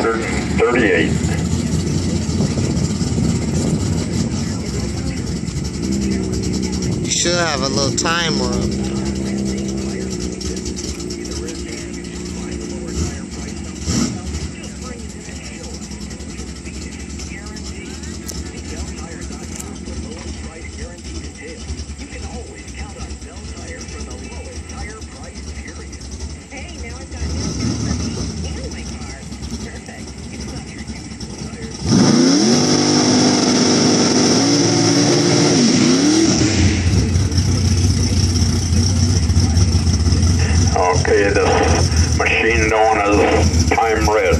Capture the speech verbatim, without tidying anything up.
hundred thirty-eight. You should have a little timer up. Okay, this machine known as Time Red.